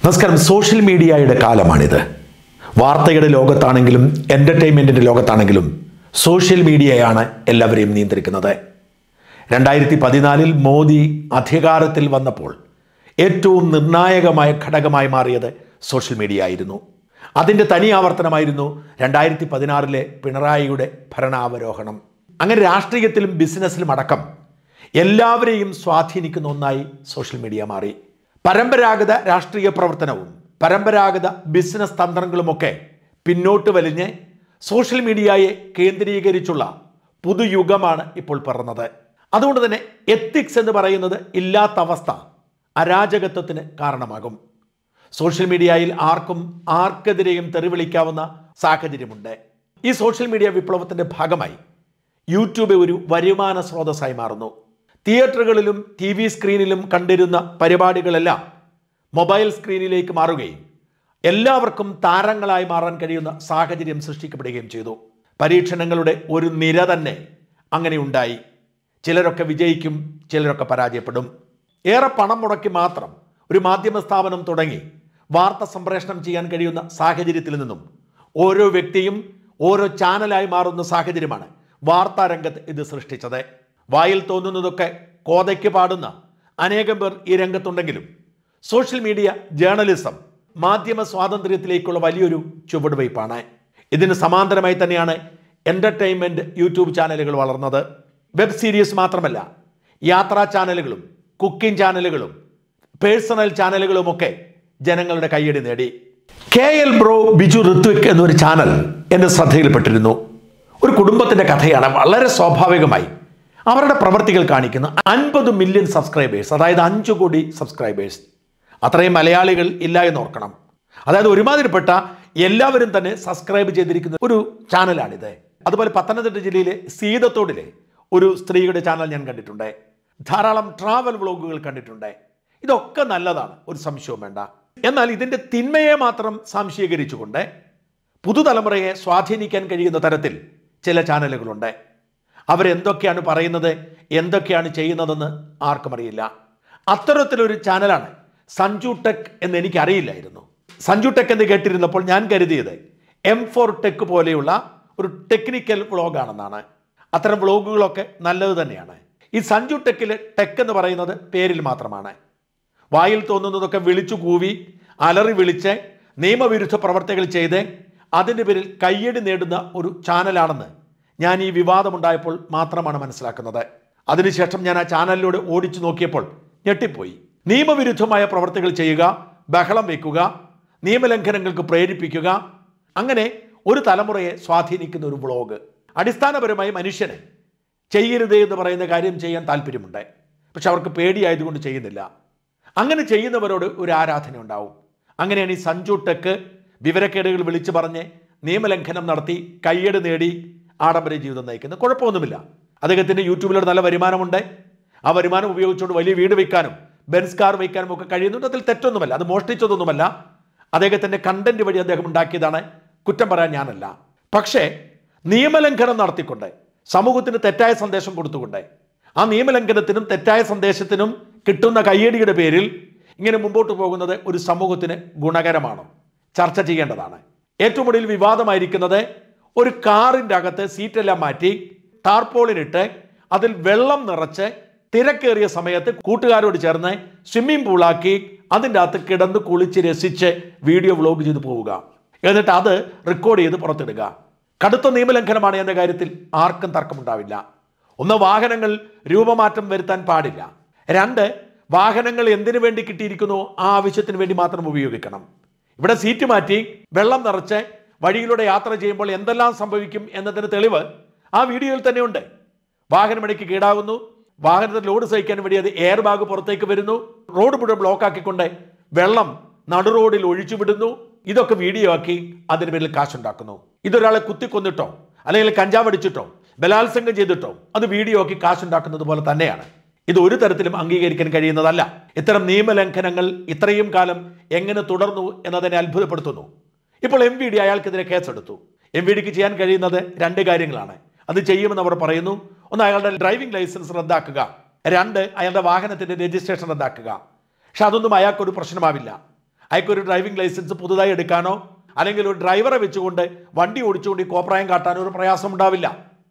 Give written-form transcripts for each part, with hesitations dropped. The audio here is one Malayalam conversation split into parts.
നമസ്കാരം. സോഷ്യൽ മീഡിയയുടെ കാലമാണിത്. വാർത്തയുടെ ലോകത്താണെങ്കിലും എൻ്റർടൈൻമെൻറ്റിൻ്റെ ലോകത്താണെങ്കിലും സോഷ്യൽ മീഡിയയാണ് എല്ലാവരെയും നിയന്ത്രിക്കുന്നത്. 2014 മോദി അധികാരത്തിൽ വന്നപ്പോൾ ഏറ്റവും നിർണായകമായ ഘടകമായി മാറിയത് സോഷ്യൽ മീഡിയ ആയിരുന്നു. അതിൻ്റെ തനി ആവർത്തനമായിരുന്നു 2016 പിണറായിയുടെ ഭരണാവരോഹണം. അങ്ങനെ രാഷ്ട്രീയത്തിലും ബിസിനസ്സിലും അടക്കം എല്ലാവരെയും സ്വാധീനിക്കുന്ന ഒന്നായി സോഷ്യൽ മീഡിയ മാറി. പരമ്പരാഗത രാഷ്ട്രീയ പ്രവർത്തനവും പരമ്പരാഗത ബിസിനസ് തന്ത്രങ്ങളുമൊക്കെ പിന്നോട്ട് വലിഞ്ഞ് സോഷ്യൽ മീഡിയയെ കേന്ദ്രീകരിച്ചുള്ള പുതുയുഗമാണ് ഇപ്പോൾ പിറന്നത്. അതുകൊണ്ട് തന്നെ എത്തിക്സ് എന്ന് പറയുന്നത് ഇല്ലാത്ത അവസ്ഥ അരാജകത്വത്തിന് കാരണമാകും. സോഷ്യൽ മീഡിയയിൽ ആർക്കും ആർക്കെതിരെയും തെറിവിളിക്കാവുന്ന സാഹചര്യമുണ്ട്. ഈ സോഷ്യൽ മീഡിയ വിപ്ലവത്തിൻ്റെ ഭാഗമായി യൂട്യൂബ് ഒരു വരുമാന സ്രോതസ്സായി മാറുന്നു. തിയേറ്ററുകളിലും TV സ്ക്രീനിലും കണ്ടിരുന്ന പരിപാടികളെല്ലാം മൊബൈൽ സ്ക്രീനിലേക്ക് മാറുകയും എല്ലാവർക്കും താരങ്ങളായി മാറാൻ കഴിയുന്ന സാഹചര്യം സൃഷ്ടിക്കപ്പെടുകയും ചെയ്തു. പരീക്ഷണങ്ങളുടെ ഒരു നിര തന്നെ അങ്ങനെ ഉണ്ടായി. ചിലരൊക്കെ വിജയിക്കും, ചിലരൊക്കെ പരാജയപ്പെടും. ഏറെ പണം മുടക്കി മാത്രം ഒരു മാധ്യമ സ്ഥാപനം തുടങ്ങി വാർത്ത സംപ്രേഷണം ചെയ്യാൻ കഴിയുന്ന സാഹചര്യത്തിൽ നിന്നും ഓരോ വ്യക്തിയും ഓരോ ചാനലായി മാറുന്ന സാഹചര്യമാണ് വാർത്താ രംഗത്ത് ഇത് സൃഷ്ടിച്ചത്. വായിൽ തോന്നുന്നതൊക്കെ കോതയ്ക്ക് പാടുന്ന അനേകം പേർ ഈ രംഗത്തുണ്ടെങ്കിലും സോഷ്യൽ മീഡിയ ജേർണലിസം മാധ്യമ സ്വാതന്ത്ര്യത്തിലേക്കുള്ള വലിയൊരു ചുവടുവയ്പ്പാണ്. ഇതിന് സമാന്തരമായി തന്നെയാണ് എൻ്റർടൈൻമെൻറ്റ് യൂട്യൂബ് ചാനലുകൾ വളർന്നത്. വെബ് സീരീസ് മാത്രമല്ല, യാത്രാ ചാനലുകളും കുക്കിംഗ് ചാനലുകളും പേഴ്സണൽ ചാനലുകളുമൊക്കെ ജനങ്ങളുടെ കയ്യടി നേടി. KL ബ്രോ ബിജു ഋത്വിക് എന്നൊരു ചാനൽ എൻ്റെ ശ്രദ്ധയിൽപ്പെട്ടിരുന്നു. ഒരു കുടുംബത്തിൻ്റെ കഥയാണ്. വളരെ സ്വാഭാവികമായി അവരുടെ പ്രവർത്തികൾ കാണിക്കുന്ന 50 മില്യൺ സബ്സ്ക്രൈബേഴ്സ്, അതായത് 5 കോടി സബ്സ്ക്രൈബേഴ്സ്. അത്രയും മലയാളികൾ ഇല്ല എന്ന് ഓർക്കണം. അതായത് ഒരുമാതിരിപ്പെട്ട എല്ലാവരും തന്നെ സബ്സ്ക്രൈബ് ചെയ്തിരിക്കുന്ന ഒരു ചാനലാണിത്. അതുപോലെ പത്തനംതിട്ട ജില്ലയിലെ സീതത്തോടിലെ ഒരു സ്ത്രീയുടെ ചാനൽ ഞാൻ കണ്ടിട്ടുണ്ട്. ധാരാളം ട്രാവൽ വ്ളോഗുകൾ കണ്ടിട്ടുണ്ട്. ഇതൊക്കെ നല്ലതാണ്, ഒരു സംശയവും വേണ്ട. എന്നാൽ ഇതിൻ്റെ തിന്മയെ മാത്രം സംശയീകരിച്ചുകൊണ്ട് പുതുതലമുറയെ സ്വാധീനിക്കാൻ കഴിയുന്ന തരത്തിൽ ചില ചാനലുകളുണ്ട്. അവരെന്തൊക്കെയാണ് പറയുന്നത്, എന്തൊക്കെയാണ് ചെയ്യുന്നതെന്ന് ആർക്കും അറിയില്ല. അത്തരത്തിലൊരു ചാനലാണ് സഞ്ജു ടെക് എന്ന് എനിക്കറിയില്ലായിരുന്നു. സഞ്ജു ടെക് എന്ന് കേട്ടിരുന്നപ്പോൾ ഞാൻ കരുതിയത് M4 ടെക് പോലെയുള്ള ഒരു ടെക്നിക്കൽ വ്ളോഗാണെന്നാണ്. അത്തരം വ്ളോഗുകളൊക്കെ നല്ലത് തന്നെയാണ്. ഈ സഞ്ജു ടെക്കിൽ ടെക് എന്ന് പറയുന്നത് പേരിൽ മാത്രമാണ്. വായിൽ തോന്നുന്നതൊക്കെ വിളിച്ചു കൂവി അലറി വിളിച്ച് നിയമവിരുദ്ധ പ്രവർത്തികൾ ചെയ്ത് അതിൻ്റെ പേരിൽ കയ്യടി നേടുന്ന ഒരു ചാനലാണെന്ന് ഞാൻ ഈ വിവാദമുണ്ടായപ്പോൾ മാത്രമാണ് മനസ്സിലാക്കുന്നത്. അതിനുശേഷം ഞാൻ ആ ചാനലിലൂടെ ഓടിച്ചു നോക്കിയപ്പോൾ ഞെട്ടിപ്പോയി. നിയമവിരുദ്ധമായ പ്രവർത്തികൾ ചെയ്യുക, ബഹളം വയ്ക്കുക, നിയമലംഘനങ്ങൾക്ക് പ്രേരിപ്പിക്കുക, അങ്ങനെ ഒരു തലമുറയെ സ്വാധീനിക്കുന്ന ഒരു വ്ളോഗ്. അടിസ്ഥാനപരമായി മനുഷ്യനെ ചെയ്യരുത് എന്ന് പറയുന്ന കാര്യം ചെയ്യാൻ താല്പര്യമുണ്ട്, പക്ഷെ അവർക്ക് പേടിയായതുകൊണ്ട് ചെയ്യുന്നില്ല. അങ്ങനെ ചെയ്യുന്നവരോട് ഒരു ആരാധന ഉണ്ടാവും. അങ്ങനെയാണ് ഈ സഞ്ജു ടെക് വിവരക്കേടുകൾ വിളിച്ചു പറഞ്ഞ് നിയമലംഘനം നടത്തി കയ്യടി നേടി ആഡംബര ജീവിതം നയിക്കുന്നത്. കുഴപ്പമൊന്നുമില്ല. അദ്ദേഹത്തിൻ്റെ യൂട്യൂബിലൊരു നല്ല വരുമാനമുണ്ട്. ആ വരുമാനം ഉപയോഗിച്ചുകൊണ്ട് വലിയ വീട് വയ്ക്കാനും ബെൻസ് കാർ വയ്ക്കാനും ഒക്കെ കഴിയുന്നുണ്ട്. അതിൽ തെറ്റൊന്നുമല്ല, അത് മോഷ്ടിച്ചതൊന്നുമല്ല. അദ്ദേഹത്തിൻ്റെ കണ്ടന്റ് വഴി അദ്ദേഹം ഉണ്ടാക്കിയതാണ്. കുറ്റം പറയാൻ ഞാനല്ല. പക്ഷേ നിയമലംഘനം നടത്തിക്കൊണ്ട് സമൂഹത്തിന് തെറ്റായ സന്ദേശം കൊടുത്തുകൊണ്ട് ആ നിയമലംഘനത്തിനും തെറ്റായ സന്ദേശത്തിനും കിട്ടുന്ന കയ്യടിയുടെ പേരിൽ ഇങ്ങനെ മുമ്പോട്ട് പോകുന്നത് ഒരു സമൂഹത്തിന് ഗുണകരമാണോ? ചർച്ച ചെയ്യേണ്ടതാണ്. ഏറ്റവും ഒടുവിൽ വിവാദമായിരിക്കുന്നത് ഒരു കാറിൻ്റെ അകത്ത് സീറ്റെല്ലാം മാറ്റി ടാർപോളിനിട്ട് അതിൽ വെള്ളം നിറച്ച് തിരക്കേറിയ സമയത്ത് കൂട്ടുകാരോട് ചേർന്ന് സ്വിമ്മിംഗ് പൂളാക്കി അതിൻ്റെ അകത്ത് കിടന്ന് കുളിച്ച് രസിച്ച് വീഡിയോ വ്ളോഗ് ചെയ്ത് പോവുക, എന്നിട്ട് അത് റെക്കോർഡ് ചെയ്ത് പുറത്തിടുക. കടുത്ത നിയമലംഘനമാണ് എന്ന കാര്യത്തിൽ ആർക്കും തർക്കമുണ്ടാവില്ല. ഒന്ന്, വാഹനങ്ങൾ രൂപമാറ്റം വരുത്താൻ പാടില്ല. 2, വാഹനങ്ങൾ എന്തിനു വേണ്ടി കിട്ടിയിരിക്കുന്നോ ആ ആവശ്യത്തിന് വേണ്ടി മാത്രം ഉപയോഗിക്കണം. ഇവിടെ സീറ്റ് മാറ്റി വെള്ളം നിറച്ച് വഴിയിലൂടെ യാത്ര ചെയ്യുമ്പോൾ എന്തെല്ലാം സംഭവിക്കും എന്നതിന് തെളിവ് ആ വീഡിയോയിൽ തന്നെയുണ്ട്. വാഹനമിടയ്ക്ക് കീടാകുന്നു, വാഹനത്തിൽ ലോഡ് സഹിക്കാൻ വേണ്ടി അത് എയർ ബാഗ് പുറത്തേക്ക് വരുന്നു, റോഡ് മുഴുവൻ ബ്ലോക്കാക്കിക്കൊണ്ട് വെള്ളം നടു റോഡിൽ ഒഴിച്ചുവിടുന്നു. ഇതൊക്കെ വീഡിയോ ആക്കി അതിന് പേരിൽ കാശുണ്ടാക്കുന്നു. ഇതൊരാളെ കുത്തിക്കൊന്നിട്ടോ അല്ലെങ്കിൽ കഞ്ചാവ് അടിച്ചിട്ടോ ബലാത്സംഗം ചെയ്തിട്ടോ അത് വീഡിയോ ആക്കി കാശുണ്ടാക്കുന്നത് പോലെ തന്നെയാണ്. ഇത് ഒരു തരത്തിലും അംഗീകരിക്കാൻ കഴിയുന്നതല്ല. ഇത്തരം നിയമലംഘനങ്ങൾ ഇത്രയും കാലം എങ്ങനെ തുടർന്നു എന്നതിനെ അത്ഭുതപ്പെടുത്തുന്നു. ഇപ്പോൾ MVD അയാൾക്കെതിരെ കേസെടുത്തു. MVDക്ക് ചെയ്യാൻ കഴിയുന്നത് 2 കാര്യങ്ങളാണ്. അത് ചെയ്യുമെന്ന് അവർ പറയുന്നു. ഒന്ന്, അയാളുടെ ഡ്രൈവിംഗ് ലൈസൻസ് റദ്ദാക്കുക. 2, അയാളുടെ വാഹനത്തിൻ്റെ രജിസ്ട്രേഷൻ റദ്ദാക്കുക. പക്ഷെ അതൊന്നും അയാൾക്കൊരു പ്രശ്നമാവില്ല. അയാൾക്കൊരു ഡ്രൈവിംഗ് ലൈസൻസ് പുതുതായി എടുക്കാനോ അല്ലെങ്കിൽ ഒരു ഡ്രൈവറെ വെച്ചുകൊണ്ട് വണ്ടി ഓടിച്ചുകൊണ്ട് ഈ കോപ്രായം കാട്ടാനോ ഒരു പ്രയാസം ഉണ്ടാവില്ല.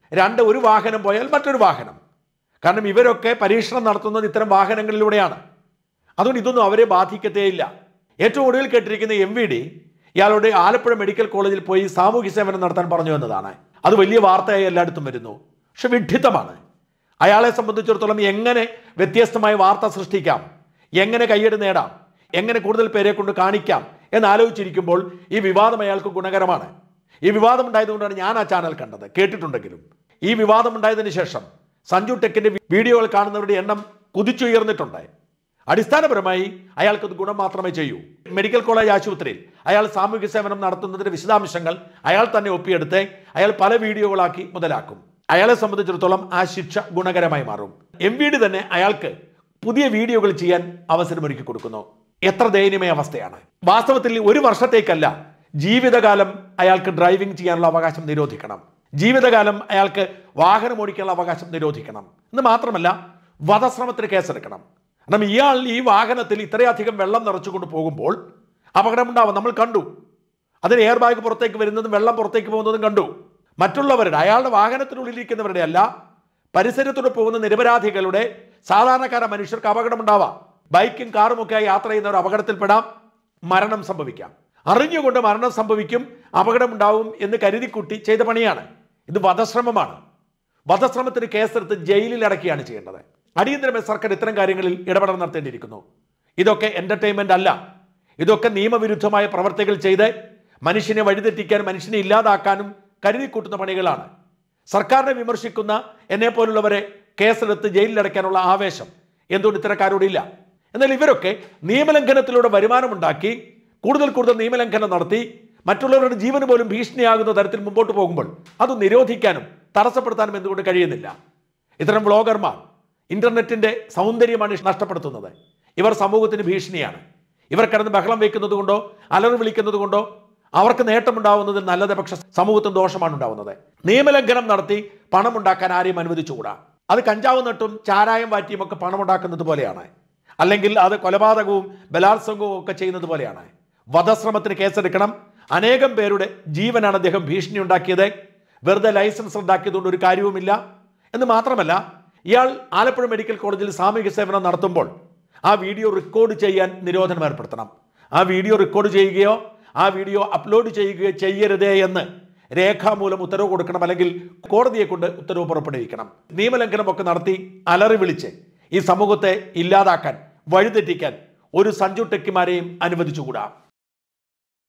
ഒരു വാഹനം പോയാൽ മറ്റൊരു വാഹനം. കാരണം ഇവരൊക്കെ പരീക്ഷണം നടത്തുന്നത് ഇത്തരം വാഹനങ്ങളിലൂടെയാണ്. അതുകൊണ്ട് ഇതൊന്നും അവരെ ബാധിക്കത്തേയില്ല. ഏറ്റവും ഒടുവിൽ കേട്ടിരിക്കുന്ന MVD ഇയാളുടെ ആലപ്പുഴ മെഡിക്കൽ കോളേജിൽ പോയി സാമൂഹ്യ സേവനം നടത്താൻ പറഞ്ഞു എന്നതാണ്. അത് വലിയ വാർത്തയായി എല്ലായിടത്തും വരുന്നു. പക്ഷെ വിഡ്ഢിത്തമാണ്. അയാളെ സംബന്ധിച്ചിടത്തോളം എങ്ങനെ വ്യത്യസ്തമായ വാർത്ത സൃഷ്ടിക്കാം, എങ്ങനെ കയ്യടി നേടാം, എങ്ങനെ കൂടുതൽ പേരെ കൊണ്ട് കാണിക്കാം എന്നാലോചിച്ചിരിക്കുമ്പോൾ ഈ വിവാദം അയാൾക്ക് ഗുണകരമാണ്. ഈ വിവാദം ഉണ്ടായതുകൊണ്ടാണ് ഞാൻ ആ ചാനൽ കണ്ടത്, കേട്ടിട്ടുണ്ടെങ്കിലും. ഈ വിവാദം ഉണ്ടായതിനു ശേഷം സഞ്ജു ടെക്കിന്റെ വീഡിയോകൾ കാണുന്നവരുടെ എണ്ണം കുതിച്ചുയർന്നിട്ടുണ്ട്. അടിസ്ഥാനപരമായി അയാൾക്കത് ഗുണം മാത്രമേ ചെയ്യൂ. മെഡിക്കൽ കോളേജ് ആശുപത്രിയിൽ അയാൾ സാമൂഹ്യ സേവനം നടത്തുന്നതിന്റെ വിശദാംശങ്ങൾ അയാൾ തന്നെ ഒപ്പിയെടുത്ത് അയാൾ പല വീഡിയോകളാക്കി മുതലാക്കും. അയാളെ സംബന്ധിച്ചിടത്തോളം ആ ശിക്ഷ ഗുണകരമായി മാറും. MVD തന്നെ അയാൾക്ക് പുതിയ വീഡിയോകൾ ചെയ്യാൻ അവസരമൊരുക്കി കൊടുക്കുന്നു. എത്ര ദയനീയമായ അവസ്ഥയാണ്. വാസ്തവത്തിൽ 1 വർഷത്തേക്കല്ല, ജീവിതകാലം അയാൾക്ക് ഡ്രൈവിംഗ് ചെയ്യാനുള്ള അവകാശം നിരോധിക്കണം. ജീവിതകാലം അയാൾക്ക് വാഹനം ഓടിക്കാനുള്ള അവകാശം നിരോധിക്കണം. എന്ന് മാത്രമല്ല, വധശ്രമത്തിന് കേസെടുക്കണം. കാരണം ഇയാൾ ഈ വാഹനത്തിൽ ഇത്രയധികം വെള്ളം നിറച്ചുകൊണ്ട് പോകുമ്പോൾ അപകടമുണ്ടാവും. നമ്മൾ കണ്ടു. അതിന് എയർ ബാഗ് പുറത്തേക്ക് വരുന്നതും വെള്ളം പുറത്തേക്ക് പോകുന്നതും കണ്ടു. മറ്റുള്ളവരുടെ, അയാളുടെ വാഹനത്തിനുള്ളിലിരിക്കുന്നവരുടെ അല്ല, പരിസരത്തൂടെ പോകുന്ന നിരപരാധികളുടെ, സാധാരണക്കാരായ മനുഷ്യർക്ക് അപകടമുണ്ടാവാം. ബൈക്കും കാറും ഒക്കെ യാത്ര ചെയ്യുന്നവർ അപകടത്തിൽപ്പെടാം, മരണം സംഭവിക്കാം. അറിഞ്ഞുകൊണ്ട് മരണം സംഭവിക്കും, അപകടമുണ്ടാവും എന്ന് കരുതിക്കുട്ടി ചെയ്ത പണിയാണ്. ഇത് വധശ്രമമാണ്. വധശ്രമത്തിന് കേസെടുത്ത് ജയിലിൽ അടക്കുകയാണ് ചെയ്യേണ്ടത്. അടിയന്തരമായി സർക്കാർ ഇത്തരം കാര്യങ്ങളിൽ ഇടപെടൽ നടത്തേണ്ടിയിരിക്കുന്നു. ഇതൊക്കെ എന്റർടൈൻമെന്റ് അല്ല. ഇതൊക്കെ നിയമവിരുദ്ധമായ പ്രവർത്തികൾ ചെയ്ത് മനുഷ്യനെ വഴിതെറ്റിക്കാനും മനുഷ്യനെ ഇല്ലാതാക്കാനും കരുതിക്കൂട്ടുന്ന പണികളാണ്. സർക്കാരിനെ വിമർശിക്കുന്ന എന്നെ പോലുള്ളവരെ കേസെടുത്ത് ജയിലിലടയ്ക്കാനുള്ള ആവേശം എന്തുകൊണ്ട് ഇത്തരക്കാരോടില്ല? എന്നാൽ ഇവരൊക്കെ നിയമലംഘനത്തിലൂടെ വരുമാനമുണ്ടാക്കി കൂടുതൽ നിയമലംഘനം നടത്തി മറ്റുള്ളവരുടെ ജീവന് പോലും ഭീഷണിയാകുന്ന തരത്തിൽ മുമ്പോട്ട് പോകുമ്പോൾ അത് നിരോധിക്കാനും തടസ്സപ്പെടുത്താനും എന്തുകൊണ്ട് കഴിയുന്നില്ല? ഇത്തരം വ്ളോഗർമാർ ഇന്റർനെറ്റിന്റെ സൗന്ദര്യമാണ് നഷ്ടപ്പെടുത്തുന്നത്. ഇവർ സമൂഹത്തിന് ഭീഷണിയാണ്. ഇവർ കിടന്ന് ബഹളം വയ്ക്കുന്നത് കൊണ്ടോ അലറി വിളിക്കുന്നത് കൊണ്ടോ അവർക്ക് നേട്ടമുണ്ടാവുന്നതിൽ നല്ലത്, പക്ഷെ സമൂഹത്തിന് ദോഷമാണ് ഉണ്ടാവുന്നത്. നിയമലംഘനം നടത്തി പണമുണ്ടാക്കാൻ ആരെയും അനുവദിച്ചുകൂടാ. അത് കഞ്ചാവ് നട്ടും ചാരായം വാറ്റിയും ഒക്കെ പണമുണ്ടാക്കുന്നത് പോലെയാണ്. അല്ലെങ്കിൽ അത് കൊലപാതകവും ബലാത്സംഗവും ഒക്കെ ചെയ്യുന്നത് പോലെയാണ്. വധശ്രമത്തിന് കേസെടുക്കണം. അനേകം പേരുടെ ജീവനാണ് അദ്ദേഹം ഭീഷണി ഉണ്ടാക്കിയത്. വെറുതെ ലൈസൻസ് ഉണ്ടാക്കിയതുകൊണ്ട് ഒരു കാര്യവുമില്ല. എന്ന് മാത്രമല്ല, ഇയാൾ ആലപ്പുഴ മെഡിക്കൽ കോളേജിൽ സാമൂഹിക സേവനം നടത്തുമ്പോൾ ആ വീഡിയോ റെക്കോർഡ് ചെയ്യാൻ നിരോധനം ഏർപ്പെടുത്തണം. ആ വീഡിയോ റെക്കോർഡ് ചെയ്യുകയോ ആ വീഡിയോ അപ്ലോഡ് ചെയ്യുകയോ ചെയ്യരുതേ എന്ന് രേഖാമൂലം ഉത്തരവ് കൊടുക്കണം. അല്ലെങ്കിൽ കോടതിയെ കൊണ്ട് ഉത്തരവ് പുറപ്പെടുവിക്കണം. നിയമലംഘനമൊക്കെ നടത്തി അലറി വിളിച്ച് ഈ സമൂഹത്തെ ഇല്ലാതാക്കാൻ, വഴിതെറ്റിക്കാൻ ഒരു സഞ്ജു ടെക്കിമാരെയും അനുവദിച്ചുകൂടാ.